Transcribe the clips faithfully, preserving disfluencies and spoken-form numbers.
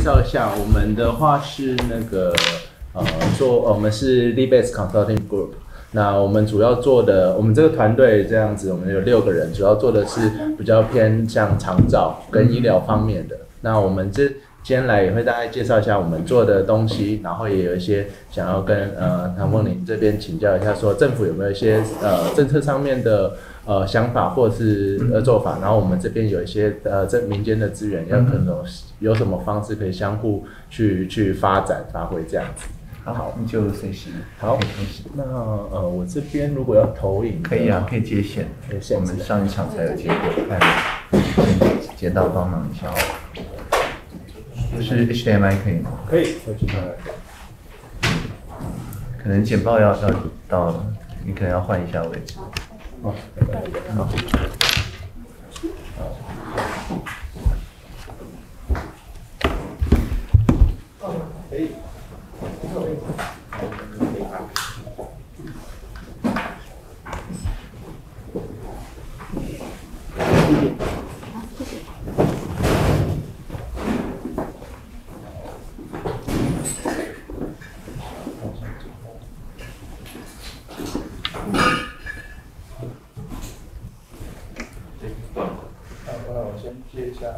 绍一下，我们的话是那个呃做，我们是 Libase Consulting Group。那我们主要做的，我们这个团队这样子，我们有六个人，主要做的是比较偏向长照跟医疗方面的。那我们这今天来也会大概介绍一下我们做的东西，然后也有一些想要跟呃唐凤玲这边请教一下，说政府有没有一些呃政策上面的呃想法或者是呃做法，然后我们这边有一些呃这民间的资源，要可能有什么方式可以相互去去发展发挥这样子。 好，你就随时好。那呃，我这边如果要投影， 可以啊，可以接线。我们上一场才有接过，看接到帮忙一下哦。是 H D M I 可以吗？ 可以 ，H D M I。 可能简报要要到了，你可能要换一下位置。 哦，好。可以。我先接一下。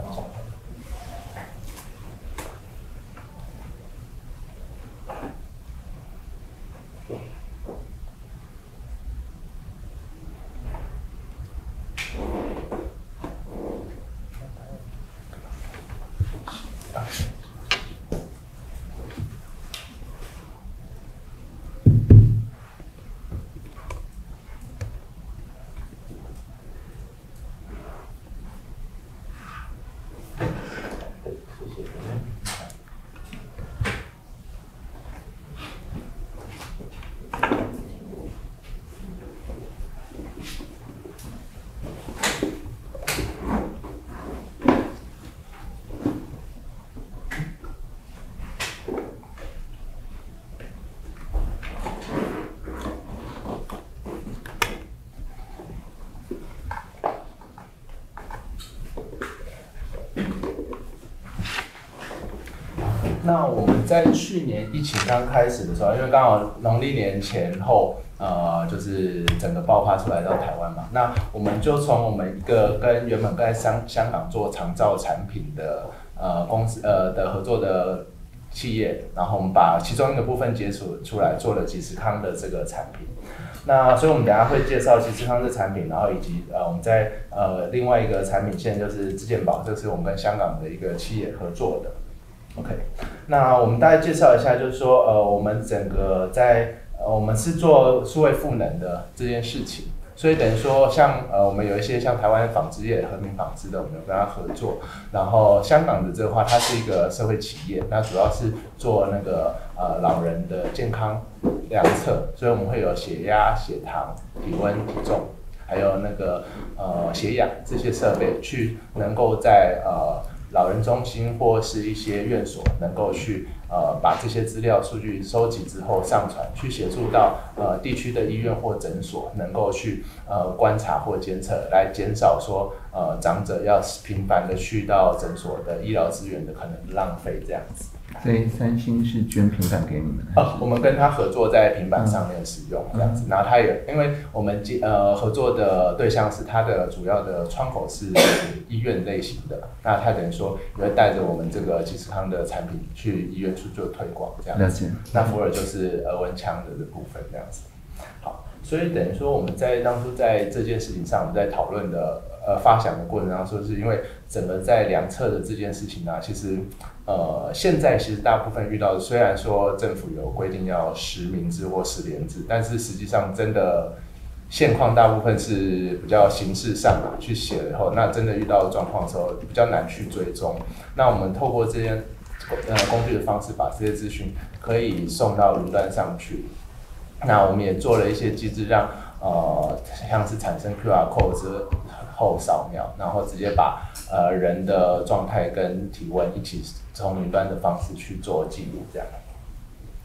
那我们在去年疫情刚开始的时候，因为刚好农历年前后，呃，就是整个爆发出来到台湾嘛，那我们就从我们一个跟原本在香香港做长照产品的呃公司呃的合作的企业，然后我们把其中一个部分解除出来，做了吉时康的这个产品。那所以我们等一下会介绍吉时康的产品，然后以及呃我们在呃另外一个产品线就是资健保，这是我们跟香港的一个企业合作的。OK， 那我们大概介绍一下，就是说，呃，我们整个在呃，我们是做数位赋能的这件事情，所以等于说像，呃，我们有一些像台湾纺织业、和平纺织的，我们有跟他合作，然后香港的这个话，它是一个社会企业，那主要是做那个呃老人的健康量测，所以我们会有血压、血糖、体温、体重，还有那个呃血氧这些设备，去能够在呃。老人中心或是一些院所能够去呃把这些资料数据收集之后上传，去协助到呃地区的医院或诊所能够去呃观察或监测，来减少说呃长者要频繁的去到诊所的医疗资源的可能浪费这样子。 所以三星是捐平板给你们？ 呃，我们跟他合作在平板上面使用这样子，嗯、然后他也因为我们呃合作的对象是他的主要的窗口是医院类型的，那他等于说也会带着我们这个吉时康的产品去医院去做推广这样子。那福尔就是额温枪的部分这样子。好，所以等于说我们在当初在这件事情上，我们在讨论的呃发想的过程当中，说是因为整个在量测的这件事情呢、啊，其实。呃，现在其实大部分遇到的，虽然说政府有规定要实名制或实联制，但是实际上真的现况大部分是比较形式上啊去写了以后，那真的遇到状况的时候比较难去追踪。那我们透过这些呃工具的方式，把这些资讯可以送到云端上去。那我们也做了一些机制让，呃像是产生 Q R code 之后扫描，然后直接把呃人的状态跟体温一起从云端的方式去做记录，这样。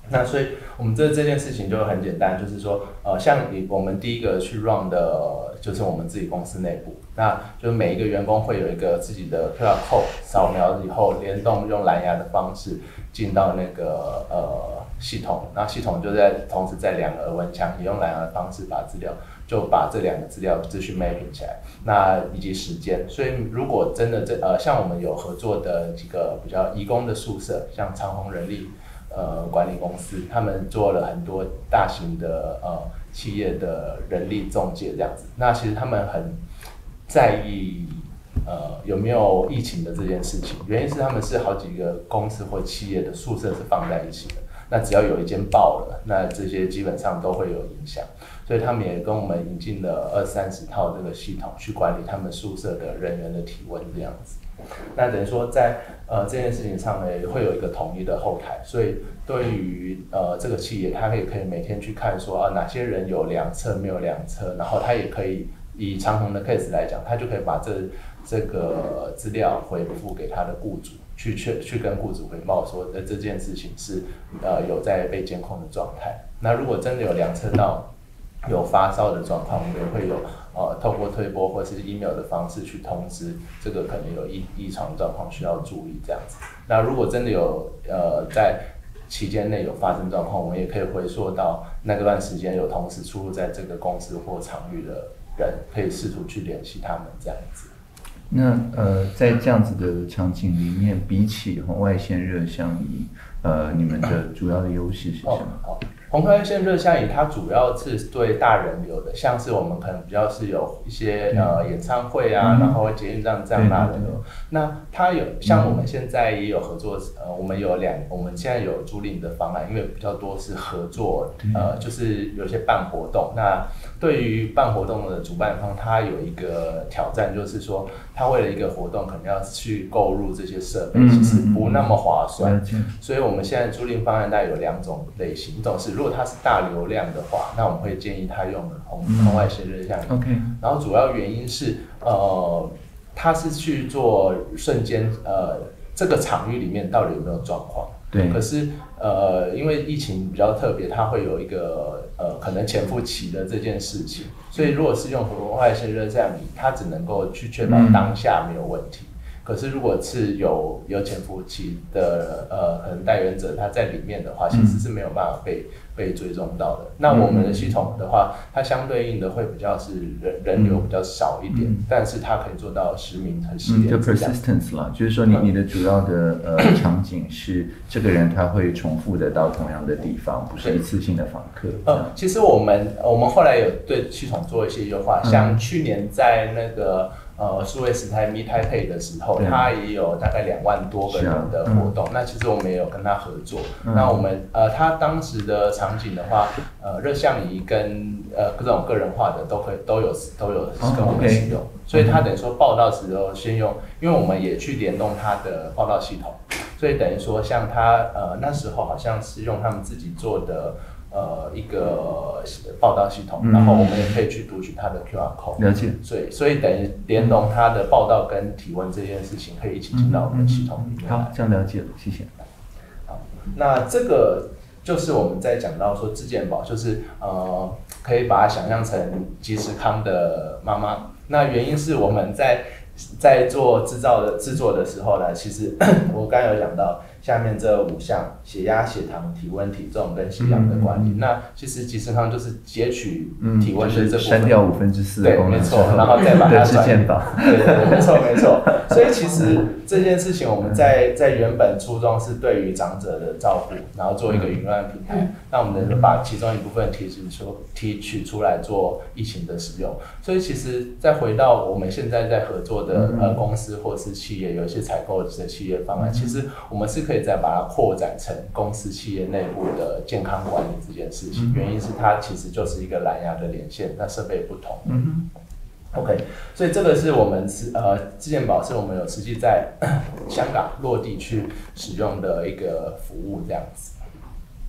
那所以我们这这件事情就很简单，就是说，呃，像我们第一个去 run 的，就是我们自己公司内部，那就是每一个员工会有一个自己的 Q R code， 扫描以后联动用蓝牙的方式进到那个呃系统，那系统就在同时在两个耳温枪，也用蓝牙的方式把资料就把这两个资料资讯 mapping 起来，那以及时间。所以如果真的这呃像我们有合作的几个比较移工的宿舍，像长鸿人力。呃，管理公司他们做了很多大型的呃企业的人力中介这样子，那其实他们很在意呃有没有疫情的这件事情，原因是他们是好几个公司或企业的宿舍是放在一起的，那只要有一间爆了，那这些基本上都会有影响，所以他们也跟我们引进了二三十套这个系统去管理他们宿舍的人员的体温这样子。那等于说在呃这件事情上呢，会有一个统一的后台，所以对于呃这个企业，它也可以每天去看说啊哪些人有量测没有量测，然后它也可以以长鸿的 case 来讲，它就可以把这这个资料回复给他的雇主，去去去跟雇主回报说，呃这件事情是呃有在被监控的状态。那如果真的有量测到有发烧的状况，我们也会有呃透过推播或是 email 的方式去通知这个可能有异异常状况需要注意这样子。那如果真的有呃在期间内有发生状况，我们也可以回溯到那段时间有同时出入在这个公司或场域的人，可以试图去联系他们这样子。 那呃，在这样子的场景里面，比起红外线热像仪，呃，你们的主要的优势是什么？ 哦红外线热像仪它主要是对大人流的，像是我们可能比较是有一些呃演唱会啊，嗯、然后捷运站这样大人流。那它有像我们现在也有合作，呃，我们有两，我们现在有租赁的方案，因为比较多是合作，呃，就是有些办活动。那对于办活动的主办方，他有一个挑战，就是说他为了一个活动，可能要去购入这些设备，其实不那么划算。所以我们现在租赁方案大概有两种类型，一种是如果它是大流量的话，那我们会建议他用红红外线热像仪。 OK。 然后主要原因是，呃，他是去做瞬间，呃，这个场域里面到底有没有状况？ 对。 可是，呃，因为疫情比较特别，它会有一个呃可能潜伏期的这件事情，所以如果是用红外线热像仪，它只能够去确保当下没有问题。嗯可是，如果是有有潜伏期的呃，可能代言者他在里面的话，其实是没有办法被、嗯、被追踪到的。那我们的系统的话，它相对应的会比较是人人流比较少一点，嗯、但是它可以做到实名和实验。 嗯，就 persistence 啦，就是说你你的主要的呃场景是这个人他会重复的到同样的地方，不是一次性的访客。 呃，其实我们我们后来有对系统做一些优化，像去年在那个。呃，数位时代 Meet Taipei 的时候，它也有大概两万多个人的活动。啊嗯、那其实我们也有跟他合作。嗯、那我们呃，他当时的场景的话，呃，热像仪跟呃各种个人化的都可以都有都有跟我们使用。哦 okay、所以他等于说报道时候先用，因为我们也去联动他的报道系统，所以等于说像他呃那时候好像是用他们自己做的。呃，一个报道系统，嗯、然后我们也可以去读取它的 Q R code， 了解。 所以，所以等于联动它的报道跟体温这件事情，可以一起进到我们的系统里面。 好，这样了解了，谢谢。 好，那这个就是我们在讲到说质健保，就是呃，可以把它想象成即时康的妈妈。那原因是我们在在做制造的制作的时候呢，其实我刚才有讲到。下面这五项血压、血糖、体温、体重跟血氧的管理，嗯、那其实即时康就是截取体温的这部分，嗯就是、删掉五分之四的功能， 对，没错，然后再把它转移。对对，没错没错。所以其实这件事情我们在在原本初衷是对于长者的照顾，然后做一个云端平台，嗯、那我们能把其中一部分提取出提取出来做疫情的使用。所以其实再回到我们现在在合作的、嗯、呃公司或是企业，有一些采购的企业方案，嗯、其实我们是可以。可以再把它扩展成公司企业内部的健康管理这件事情，嗯、原因是它其实就是一个蓝牙的连线，那设备不同。嗯、OK， 所以这个是我们呃质健保是我们有实际在香港落地去使用的一个服务这样子。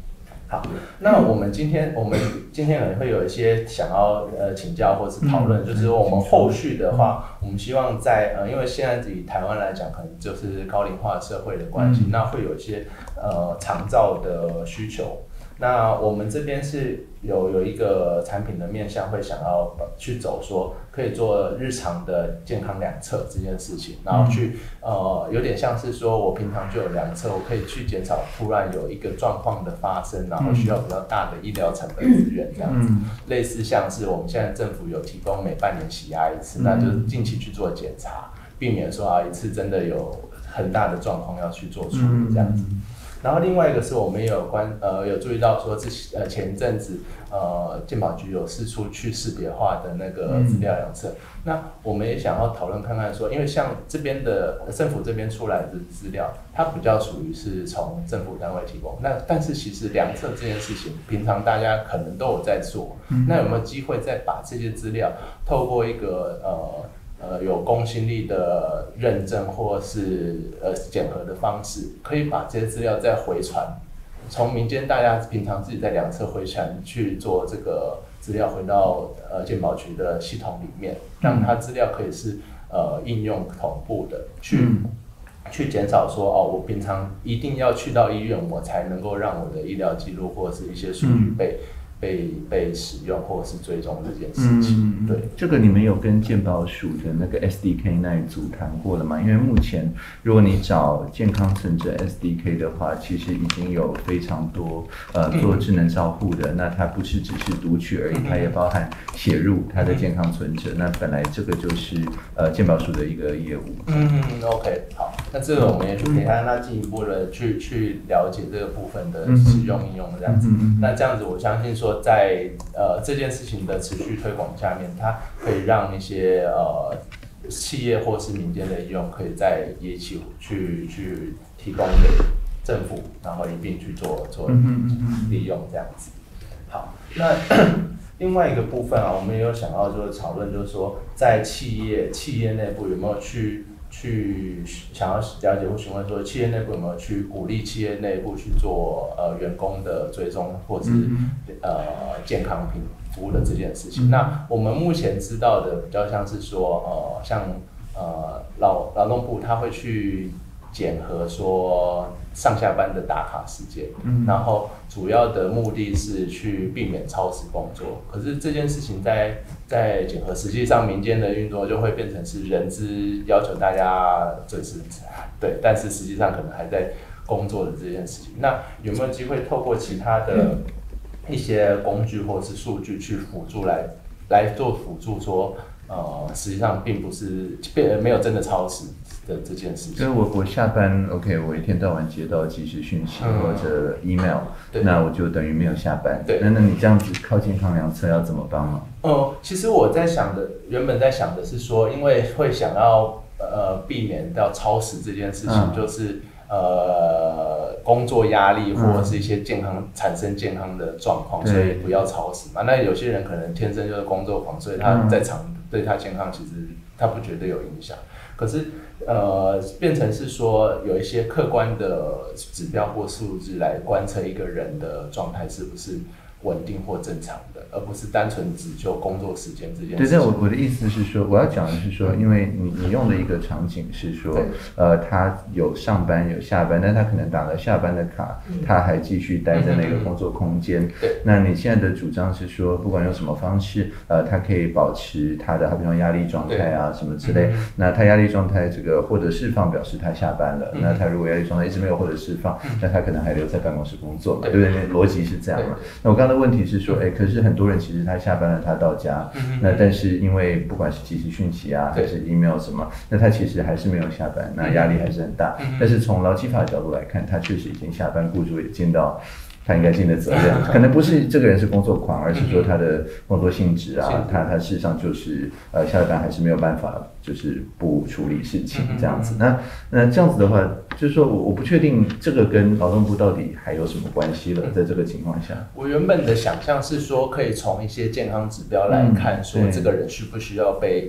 好，那我们今天我们今天可能会有一些想要呃请教或是讨论，嗯、就是我们后续的话，嗯、我们希望在呃，因为现在以台湾来讲，可能就是高龄化社会的关系，嗯、那会有一些呃长照的需求。那我们这边是有有一个产品的面向，会想要去走说可以做日常的健康量测这件事情，然后去呃有点像是说我平常就有量测，我可以去减少突然有一个状况的发生，然后需要比较大的医疗成本资源这样子，类似像是我们现在政府有提供每半年洗牙一次，那就是近期去做检查，避免说啊一次真的有很大的状况要去做处理这样子。然后另外一个是我们也有关呃有注意到说，之呃前一阵子呃健保局有释出去识别化的那个资料量测，嗯、那我们也想要讨论看看说，因为像这边的政府这边出来的资料，它比较属于是从政府单位提供，那但是其实量测这件事情，平常大家可能都有在做，嗯、那有没有机会再把这些资料透过一个呃。呃，有公信力的认证或是呃检核的方式，可以把这些资料再回传，从民间大家平常自己在量测回传去做这个资料回到呃健保局的系统里面，让它资料可以是呃应用同步的，去、嗯、去减少说哦，我平常一定要去到医院，我才能够让我的医疗记录或是一些数据被。嗯被被使用或者是追踪这件事情，嗯、对这个你们有跟健保署的那个 S D K 那一组谈过了吗？因为目前如果你找健康存折 S D K 的话，其实已经有非常多呃做智能照护的，嗯、那它不是只是读取而已，它也包含写入它的健康存折。嗯、那本来这个就是呃健保署的一个业务。 嗯 ，OK， 好，那这个我们也去陪他，那进一步的去去了解这个部分的使用应用这样子。嗯、那这样子，我相信说。在呃这件事情的持续推广下面，它可以让一些呃企业或是民间的应用，可以在一起去去提供给政府，然后一并去做做利用这样子。好，那另外一个部分啊，我们也有想要就是讨论，就是说在企业企业内部有没有去。去想要了解或询问说，企业内部有没有去鼓励企业内部去做呃员工的追踪或是、嗯、呃健康品服务的这件事情。嗯、那我们目前知道的比较像是说，呃，像呃劳劳动部他会去检核说上下班的打卡时间，嗯、然后主要的目的是去避免超时工作。可是这件事情在在检核，实际上民间的运作就会变成是人资要求大家准时，对，但是实际上可能还在工作的这件事情。那有没有机会透过其他的一些工具或是数据去辅助来来做辅助说，呃，实际上并不是没有真的超时的这件事情。 所以我我下班 OK， 我一天到晚接到即时讯息或者 email，嗯、那我就等于没有下班。 对， 那那你这样子靠健康量测要怎么帮忙？ 嗯，其实我在想的，原本在想的是说，因为会想要呃避免到超时这件事情，嗯、就是呃工作压力或者是一些健康、嗯、产生健康的状况，所以不要超时嘛。那有些人可能天生就是工作狂，所以他在场、嗯、对他健康其实他不觉得有影响。可是，呃，变成是说有一些客观的指标或数字来观测一个人的状态是不是稳定或正常的，而不是单纯只就工作时间这件事情。 对，但我我的意思是说，我要讲的是说，因为你你用的一个场景是说，呃，他有上班有下班，但他可能打了下班的卡，嗯、他还继续待在那个工作空间。对、嗯，那你现在的主张是说，不管用什么方式，呃，他可以保持他的，他比如说压力状态啊什么之类。嗯、那他压力状态这个获得释放，表示他下班了。嗯、那他如果压力状态一直没有获得释放，嗯、那他可能还留在办公室工作嘛，对不对？逻辑是这样嘛。那我刚刚的问题是说，哎，可是很多人其实他下班了，他到家，嗯、那但是因为不管是即时讯息啊，还是 email 什么，那他其实还是没有下班，那压力还是很大。嗯、但是从劳基法的角度来看，他确实已经下班，雇主也尽到他应该尽的责任，可能不是这个人是工作狂，而是说他的工作性质啊，他他事实上就是呃下了班还是没有办法，就是不处理事情这样子。那那这样子的话，就是说我我不确定这个跟劳动部到底还有什么关系了，在这个情况下。 我原本的想象是说，可以从一些健康指标来看，说这个人需不需要被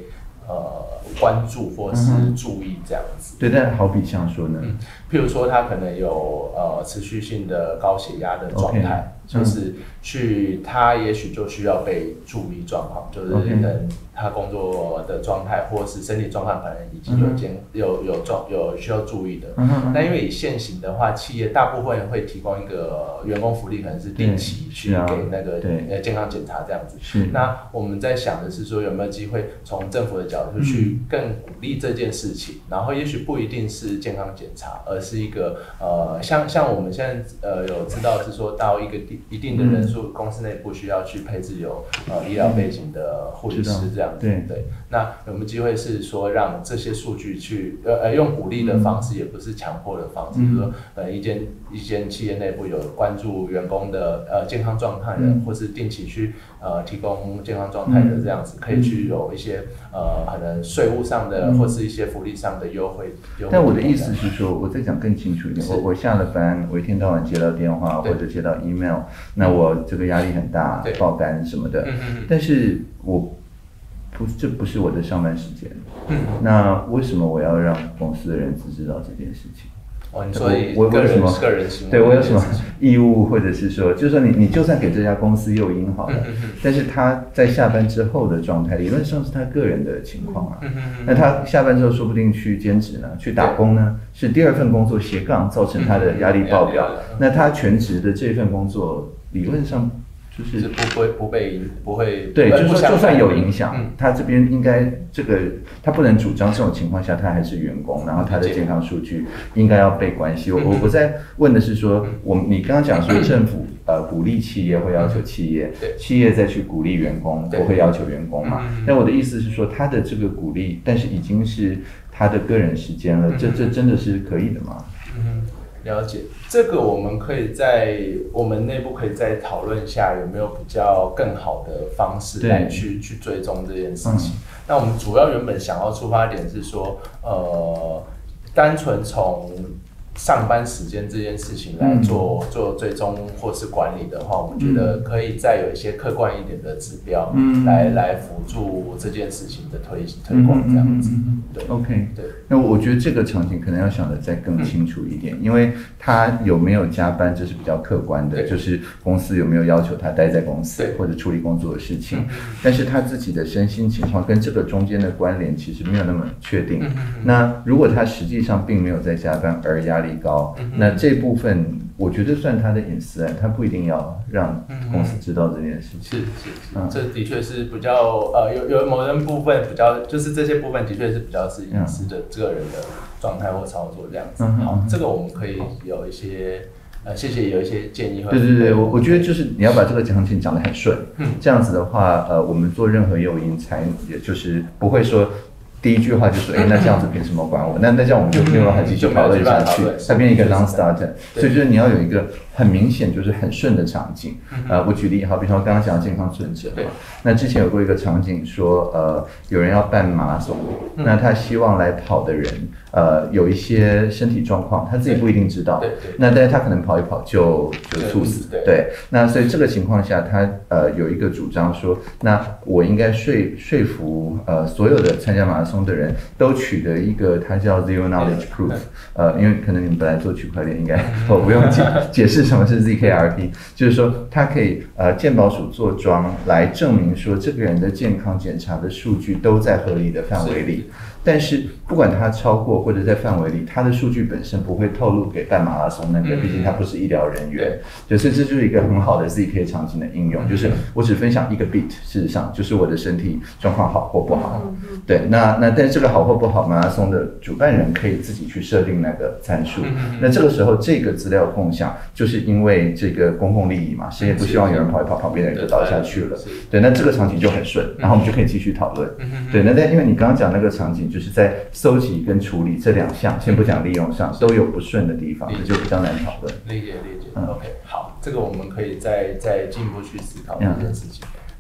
呃关注或是注意这样子。 嗯、对，但好比像说呢， 嗯，譬如说他可能有呃持续性的高血压的状态。Okay.就是去，他也许就需要被注意状况，就是人他工作的状态或是身体状况可能已经有健有有状有需要注意的。那因为以现行的话，企业大部分会提供一个员工福利，可能是定期去给那个呃健康检查这样子。那我们在想的是说，有没有机会从政府的角度去更鼓励这件事情，然后也许不一定是健康检查，而是一个呃像像我们现在呃有知道是说到一个地。一定的人数，嗯、公司内部需要去配置有呃医疗背景的护理师这样子，对对。那有没有机会是说让这些数据去呃呃用鼓励的方式，嗯、也不是强迫的方式，嗯、比如说呃一间一间企业内部有关注员工的呃健康状态的，嗯、或是定期去呃提供健康状态的这样子，嗯、可以去有一些呃可能税务上的，嗯、或是一些福利上的优惠。 但我的意思是说，我再讲更清楚一点，我我下了班，我一天到晚接到电话或者接到 email。那我这个压力很大，爆单什么的，但是我不，这不是我的上班时间。嗯、那为什么我要让公司的人只知道这件事情？ 哦，你说我我有什么个人行为？ 对我有什么义务，或者是说，就是说你你就算给这家公司诱因好了，嗯、但是他在下班之后的状态，理论上是他个人的情况啊。嗯、那他下班之后说不定去兼职呢，去打工呢，是第二份工作斜杠造成他的压力爆表。嗯、那他全职的这份工作。理论上就是是不会不被不会对，就是说就算有影响，嗯、他这边应该这个他不能主张这种情况下他还是员工，然后他的健康数据应该要被关系。我我我在问的是说，我你刚刚讲说政府呃鼓励企业会要求企业，企业再去鼓励员工，不会要求员工嘛？但我的意思是说，他的这个鼓励，但是已经是他的个人时间了，这这真的是可以的吗？ 嗯，了解，这个我们可以在我们内部可以再讨论一下，有没有比较更好的方式来去去追踪这件事情。嗯、那我们主要原本想要出发点是说，呃，单纯从上班时间这件事情来做、嗯、做追踪或是管理的话，我们觉得可以再有一些客观一点的指标，嗯、来来辅助这件事情的推推广这样子。 嗯、对 ，OK， 对。那我觉得这个场景可能要想的再更清楚一点，嗯、因为他有没有加班，这是比较客观的，就是公司有没有要求他待在公司或者处理工作的事情，但是他自己的身心情况跟这个中间的关联其实没有那么确定。嗯、那如果他实际上并没有在加班而压力高，嗯、那这部分我觉得算他的隐私，他不一定要让公司知道这件事情。 是是是，嗯、这的确是比较呃有有某人部分比较，就是这些部分的确是比较是隐私的这个人的状态或操作这样子。嗯、好，这个我们可以有一些呃，谢谢有一些建议。 对对对，我我觉得就是你要把这个场景讲得很顺，嗯、这样子的话，呃，我们做任何诱因才也就是不会说。第一句话就说，哎，那这样子凭什么管我？那那这样我们就没有办法继续讨论下去，它变成一个 non-starter。所以就是你要有一个很明显就是很顺的场景。呃，我举例好，比如说刚刚讲健康准则嘛，那之前有过一个场景说，呃，有人要办马拉松，那他希望来跑的人，呃，有一些身体状况，他自己不一定知道，那但是他可能跑一跑就就猝死，对。那所以这个情况下，他呃有一个主张说，那我应该说说服呃所有的参加马拉松的人都取得一个，它叫 Zero Knowledge Proof， 呃，因为可能你们本来做区块链，应该我不用解解释什么是 Z K R P， 就是说它可以呃健保署做庄来证明说这个人的健康检查的数据都在合理的范围里。但是不管它超过或者在范围里，它的数据本身不会透露给办马拉松那个，毕竟它不是医疗人员，所以这就是一个很好的 Z K 场景的应用，就是我只分享一个 bit， 事实上就是我的身体状况好或不好。对，那那但是这个好或不好，马拉松的主办人可以自己去设定那个参数。那这个时候这个资料共享，就是因为这个公共利益嘛，谁也不希望有人跑一跑，旁边的人就倒下去了。对，那这个场景就很顺，然后我们就可以继续讨论。对，那但因为你刚刚讲那个场景。就是在搜集跟处理这两项，先不讲利用上，都有不顺的地方，这就比较难讨论。 理解理解、嗯、，OK， 好，这个我们可以再再进一步去思考这件事情。嗯、好，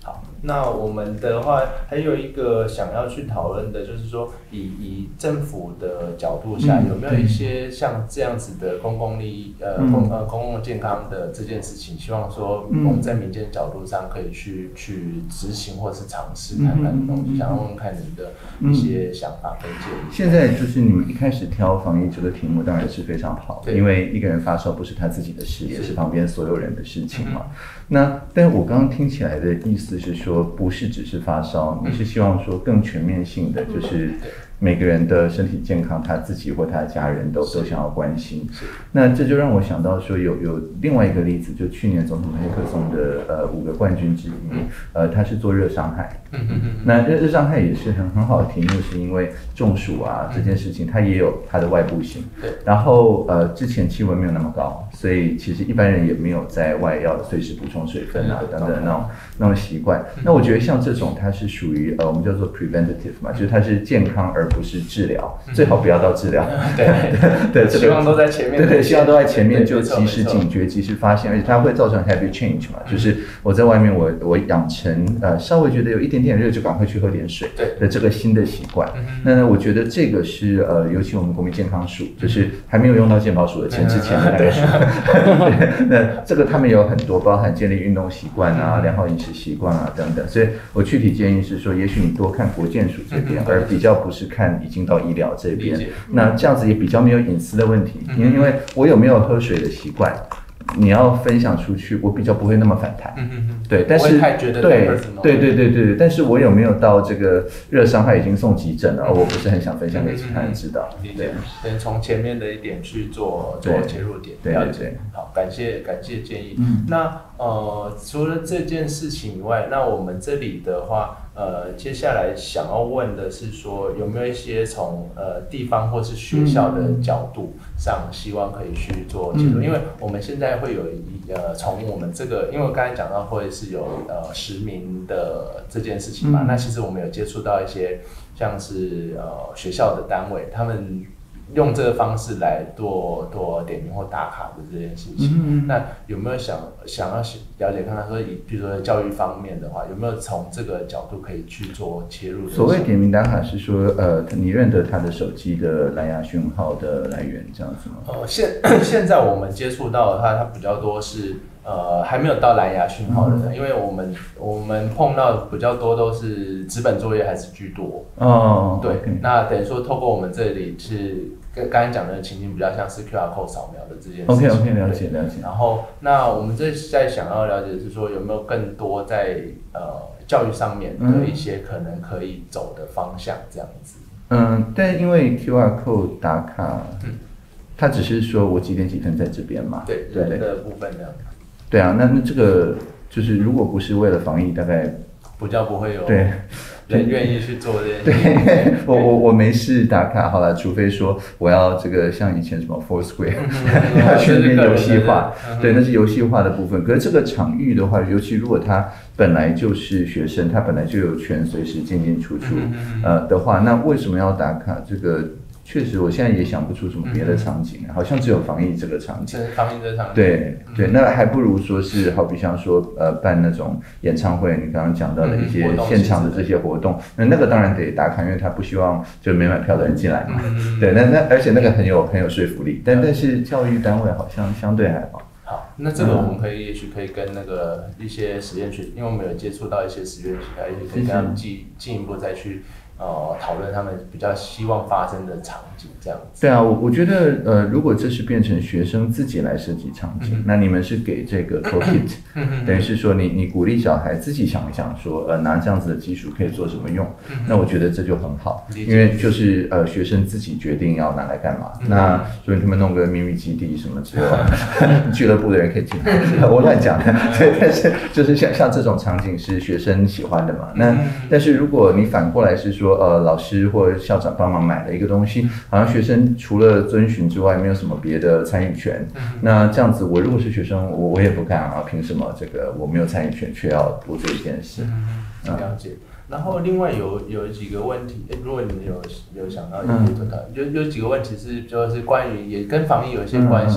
那我们的话还有一个想要去讨论的，就是说以以政府的角度下，嗯、有没有一些像这样子的公共利益呃、嗯、公呃公共健康的这件事情，希望说我们在民间角度上可以去去执行或是尝试看看的东西，嗯、想要问问看您的一些想法跟建议。 现在就是你们一开始挑防疫这个题目，当然是非常好，因为一个人发烧不是他自己的事，也是旁边所有人的事情嘛。嗯、那但我刚刚听起来的意思是说，不是只是发烧，你是希望说更全面性的，就是每个人的身体健康，他自己或他的家人都都想要关心。那这就让我想到说有，有有另外一个例子，就去年总统黑客松的呃五个冠军之一，呃，他是做热伤害。那热热伤害也是很很好的题目，是因为中暑啊这件事情，它也有它的外部性。然后呃，之前气温没有那么高，所以其实一般人也没有在外要随时补充水分啊等等那种那种习惯。那我觉得像这种，它是属于呃我们叫做 preventative 嘛，就是它是健康而不是治疗，最好不要到治疗。 对对，希望都在前面。 对对，希望都在前面就及时警觉、及时发现，而且它会造成 habit change 嘛，就是我在外面我我养成呃稍微觉得有一点点热就赶快去喝点水的这个新的习惯。那呢，我觉得这个是呃，尤其我们国民健康署，就是还没有用到健保署的钱之前的那个署。那这个他们有很多包含建立运动习惯啊、良好饮食习惯啊等等，所以我具体建议是说，也许你多看国健署这边，而比较不是看已经到医疗这边。那这样子也比较没有隐私的问题，因为因为我有没有喝水的习惯，你要分享出去，我比较不会那么反弹。嗯嗯对，但是对对对对对，但是我有没有到这个热伤害已经送急诊了？我不是很想分享给其他人知道。 对，先从前面的一点去做做切入点。 对对对。 好，感谢感谢建议。嗯、那呃，除了这件事情以外，那我们这里的话。呃，接下来想要问的是说，有没有一些从呃地方或是学校的角度上，希望可以去做介入？嗯、因为我们现在会有一呃，从我们这个，因为我刚才讲到会是有呃实名的这件事情嘛，嗯、那其实我们有接触到一些像是呃学校的单位，他们。用这个方式来做做点名或打卡的这件事情，嗯、那有没有想想要了解看看说，以比如说教育方面的话，有没有从这个角度可以去做切入的？ 所谓点名打卡是说，呃，你认得他的手机的蓝牙讯号的来源这样子吗？ 呃，现现在我们接触到的话，它比较多是。呃，还没有到蓝牙讯号的人，嗯、因为我们我们碰到比较多都是纸本作业还是居多。哦，对， okay. 那等于说透过我们这里是跟刚才讲的情境比较像是 Q R code 扫描的这件事情。 OK OK， 了解了解。 然后，那我们这在想要了解的是说有没有更多在呃教育上面的一些可能可以走的方向这样子。 嗯，但因为 Q R code 打卡，嗯、它只是说我几点几分在这边嘛。 对，人的部分这样。 对啊，那那这个就是如果不是为了防疫，大概比较不会有对人愿意去做这件事。 对，我我我没事打卡好了，除非说我要这个像以前什么 Foursquare 要去那边游戏化，对，那是游戏化的部分。可是这个场域的话，尤其如果他本来就是学生，他本来就有权随时进进出出，呃的话，那为什么要打卡？这个。确实，我现在也想不出什么别的场景，嗯、好像只有防疫这个场景。 防疫这个场景。 对对，那还不如说是，好比像说，呃，办那种演唱会，你刚刚讲到的一些现场的这些活动，那、嗯、那个当然得打卡，因为他不希望就没买票的人进来嘛。嗯、对，那那而且那个很有很有说服力，但但是教育单位好像相对还好。 好，那这个我们可以也许可以跟那个一些实验学，因为我们有接触到一些实验学，也许可以跟他们进进一步再去。呃，讨论他们比较希望发生的场景，这样子。 对啊，我我觉得，呃，如果这是变成学生自己来设计场景，嗯、那你们是给这个 toolkit，等于是说你你鼓励小孩自己想一想说，呃，拿这样子的基础可以做什么用？嗯、那我觉得这就很好，因为就是呃，学生自己决定要拿来干嘛。嗯、那所以他们弄个秘密基地什么之类的，俱乐部的人可以进来，我乱讲的。对，但是就是像像这种场景是学生喜欢的嘛。那、嗯、但是如果你反过来是说，说呃，老师或者校长帮忙买了一个东西，好像学生除了遵循之外，没有什么别的参与权。嗯、那这样子，我如果是学生，我我也不干啊，凭什么这个我没有参与权，却要多做一件事？ 嗯，了解。然后另外有有几个问题，如果你们有有想到，嗯、有有几个问题是就是关于也跟防疫有一些关系。嗯、那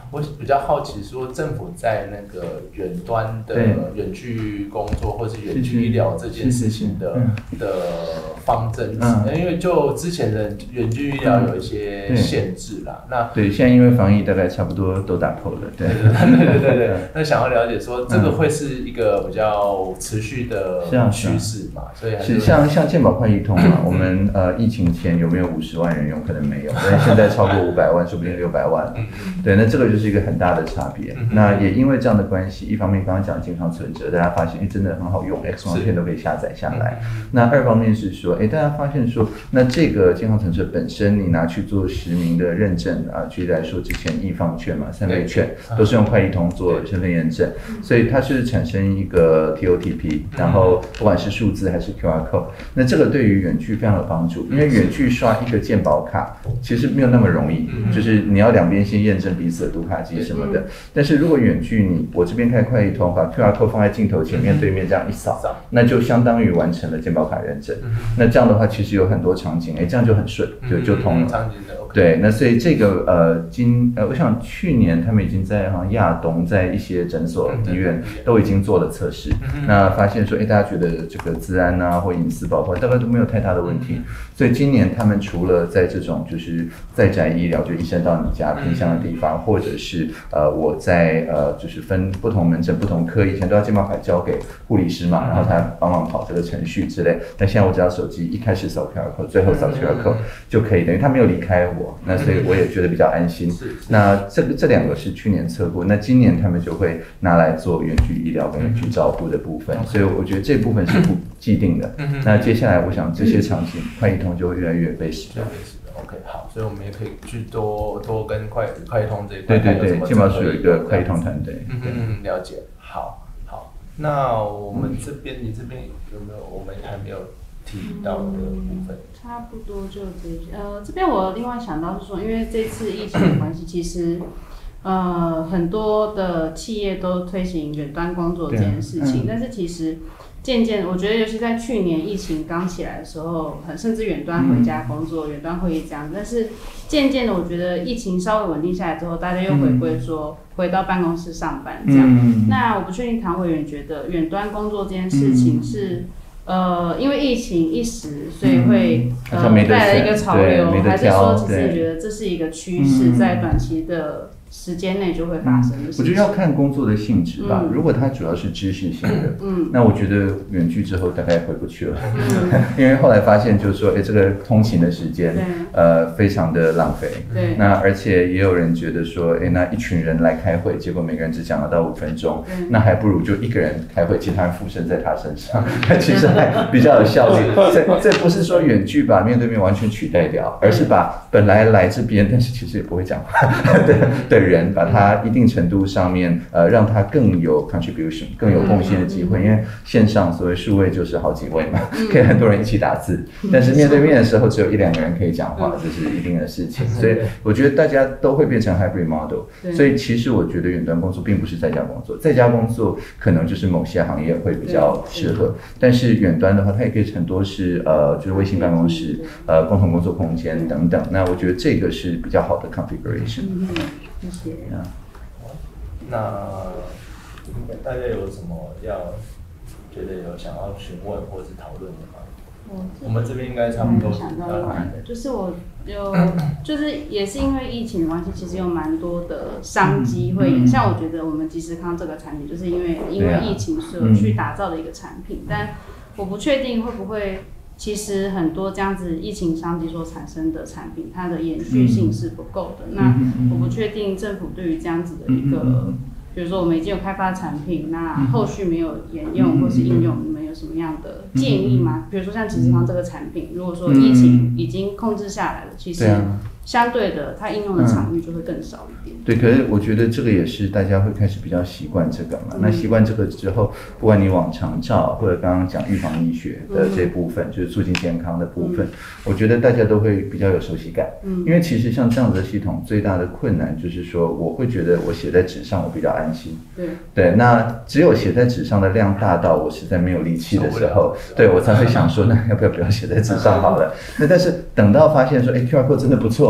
我比较好奇说，政府在那个远端的远距工作或是远距医疗这件事情的的方针，因为就之前的远距医疗有一些限制啦。那对，现在因为防疫大概差不多都打破了，对对对对对。那想要了解说，这个会是一个比较持续的趋势嘛？所以是像像健保快易通嘛，我们呃疫情前有没有五十万人用？可能没有，但现在超过五百万，说不定六百万了。对，那这个就是一个很大的差别。那也因为这样的关系，一方面刚刚讲健康存折，大家发现哎真的很好用 ，X 光片都可以下载下来。那二方面是说，哎大家发现说，那这个健康存折本身你拿去做实名的认证啊，举例来说之前易放券嘛、三倍券都是用快易通做身份验证，所以它是产生一个 T O T P， 然后不管是数字还是 Q R code， 那这个对于远距非常有帮助，因为远距刷一个健保卡其实没有那么容易，就是你要两边先验证彼此的读卡机什么的。但是如果远距你我这边开快易通，把 Q R code 放在镜头前面对面这样一扫，那就相当于完成了健保卡认证。那这样的话其实有很多场景，哎，这样就很顺，就就通了。对，那所以这个呃今呃我想去年他们已经在好像亚东在一些诊所医院都已经做了测试，那发现说哎大家觉得这个资安啊或隐私保护大概都没有太大的问题，所以今年他们除了在这种就是在宅医疗，就医生到你家偏向的地方，或者是呃我在呃就是分不同门诊不同科，以前都要健保卡交给护理师嘛，然后他帮忙跑这个程序之类，但现在我只要手机一开始扫 Q R code， 最后扫 Q R code 就可以，等于他没有离开我，那所以我也觉得比较安心。那这个这两个是去年测过，那今年他们就会拿来做远距医疗跟远距照护的部分，所以我觉得这部分是不既定的。那接下来我想这些场景快易通就会越来越被使用。 OK， 好，所以我们也可以去多多跟快快易通这一块。 对对对，健保署有一个快易通团队。 嗯嗯，了解。好，好，那我们这边，你这边有没有我们还没有提到的部分？ 嗯、差不多就这些。呃，这边我另外想到是说，因为这次疫情的关系，其实呃很多的企业都推行远端工作这件事情，嗯、但是其实。渐渐，我觉得尤其在去年疫情刚起来的时候，很甚至远端回家工作、嗯、远端会议这样。但是渐渐的，我觉得疫情稍微稳定下来之后，大家又回归说、嗯、回到办公室上班这样。嗯、那我不确定唐委员觉得远端工作这件事情是、嗯、呃因为疫情一时，所以会、嗯、呃带来一个潮流，还是说其实你觉得这是一个趋势，在短期的时间内就会发生的事情。 我觉得要看工作的性质吧。嗯、如果它主要是知识性的，嗯、那我觉得远距之后大概回不去了，嗯、因为后来发现就是说，哎，这个通勤的时间，呃，非常的浪费。对。那而且也有人觉得说，哎，那一群人来开会，结果每个人只讲得到五分钟，那还不如就一个人开会，其他人附身在他身上，其实还比较有效率。这这不是说远距把面对面完全取代掉，而是把本来来这边，但是其实也不会讲话的的人，把他一定程度上面，呃，让他更有 contribution， 更有贡献的机会。因为线上所谓数位就是好几位嘛，可以很多人一起打字，但是面对面的时候只有一两个人可以讲话，这是一定的事情。所以我觉得大家都会变成 hybrid model。所以其实我觉得远端工作并不是在家工作，在家工作可能就是某些行业会比较适合，但是远端的话，它也可以很多是呃，就是微信办公室、呃，共同工作空间等等。那我觉得这个是比较好的 configuration。 谢谢。 那大家有什么要觉得有想要询问或是讨论的吗？我, 我们这边应该差不多。 想到另外一个，就是我有，就是也是因为疫情的关系，其实有蛮多的商机会，嗯、像我觉得我们即时康这个产品，就是因为因为疫情所去打造的一个产品，嗯、但我不确定会不会。其实很多这样子疫情商机所产生的产品，它的延续性是不够的。嗯、那我不确定政府对于这样子的一个，嗯、比如说我们已经有开发产品，那后续没有沿用或是应用，你们有什么样的建议吗？比如说像即时康这个产品，如果说疫情已经控制下来了，其实相对的它应用的场域就会更少一点。 对，可是我觉得这个也是大家会开始比较习惯这个嘛。嗯、那习惯这个之后，不管你往长照或者刚刚讲预防医学的这部分，嗯、就是促进健康的部分，嗯、我觉得大家都会比较有熟悉感。嗯、因为其实像这样子的系统，最大的困难就是说，我会觉得我写在纸上我比较安心。对对，那只有写在纸上的量大到我实在没有力气的时候，对我才会想说，那要不要不要写在纸上好了？那但是等到发现说，哎 ，Q R code 真的不错，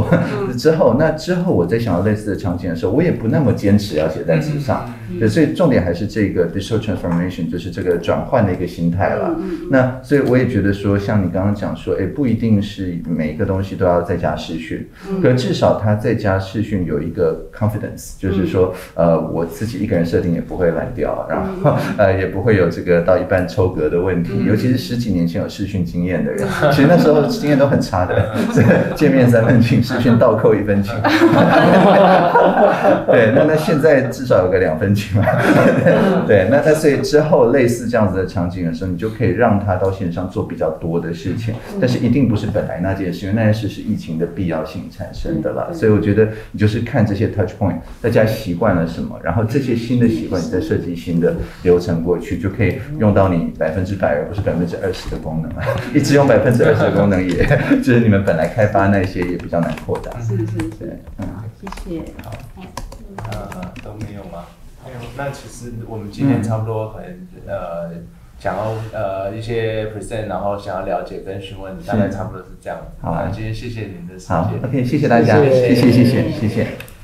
过之后，那之后我在想到类似的场景的时候，我也不那么坚持要写在纸上。对，所以重点还是这个 digital transformation， 就是这个转换的一个心态了。那所以我也觉得说，像你刚刚讲说，哎，不一定是每一个东西都要在家视讯，可至少他在家视讯有一个 confidence， 就是说，呃，我自己一个人设定也不会烂掉，然后呃也不会有这个到一半抽格的问题，尤其是十几年前有视讯经验的人，其实那时候经验都很差的，这个见面三分情，视讯倒扣一分情。对，那那现在至少有个两分情嘛。对，那那所以之后类似这样子的场景的时候，你就可以让他到线上做比较多的事情，但是一定不是本来那件事，因为那件事是疫情的必要性产生的啦。所以我觉得你就是看这些 touch point， 大家习惯了什么，然后这些新的习惯，你再设计新的流程过去，就可以用到你百分之百而不是百分之二十的功能啊。一直用百分之二十的功能也，也就是你们本来开发那些也比较难扩大。 是是是，嗯，谢谢。 好，呃，都没有吗？没有。那其实我们今天差不多可能呃想要呃一些 present， 然后想要了解跟询问，大概差不多是这样。 好， 今天谢谢您的时间。 好 ，OK， 谢谢大家，谢谢谢谢谢谢。